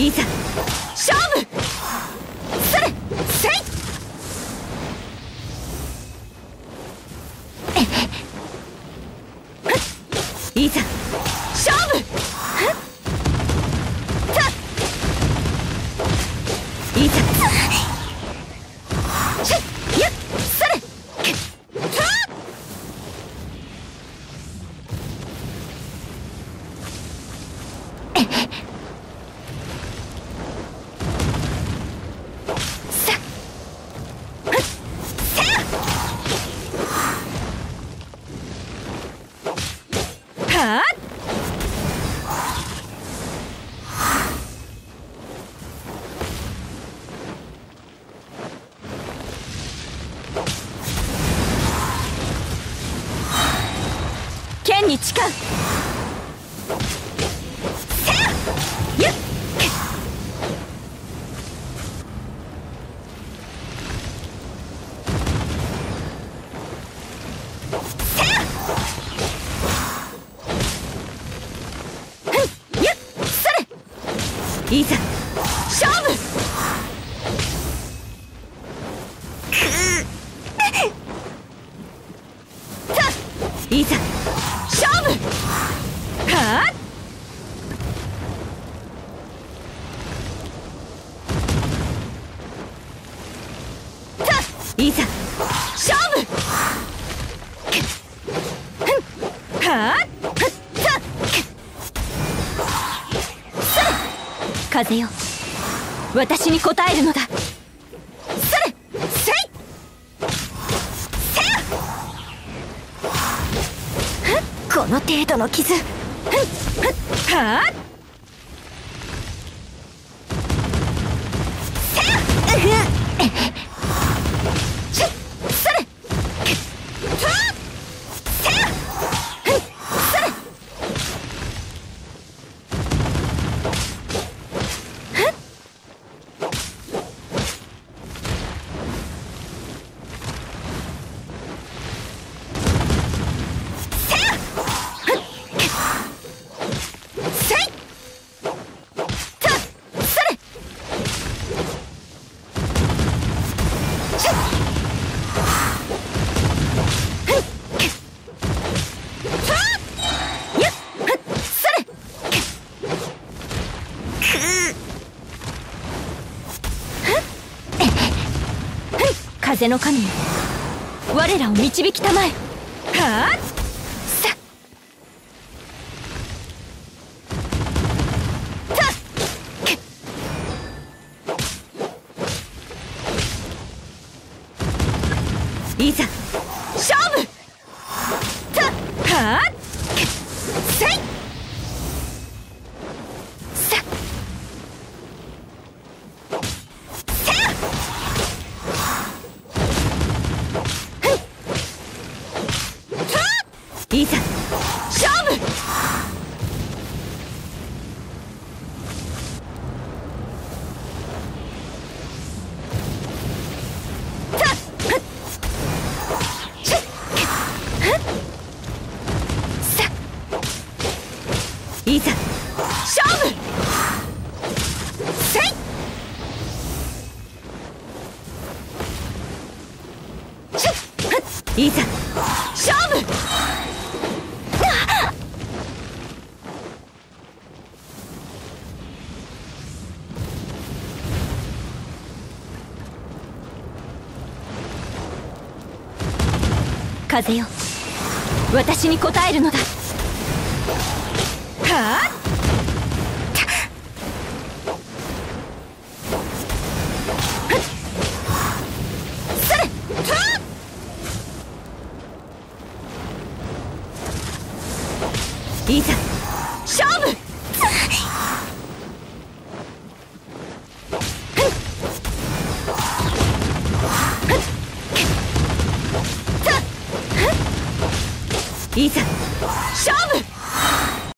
いざ勝負。それせい。いざ勝負。いざやっそれ剣に誓う。せやゆっせやふんゆっそれいざ勝負。いざ勝負。はあいざ勝負。はあ風よ、私に応えるのだ。それせいせやこの程度の傷。はあせやそれせやそれ風の神よ、我らを導きたまえ。はあさいざ勝負。はあせいさせやいざ勝負。いざ勝負。せいいざ勝負。風よ、私に応えるのだ。はあそれいざ勝負。いざ勝負。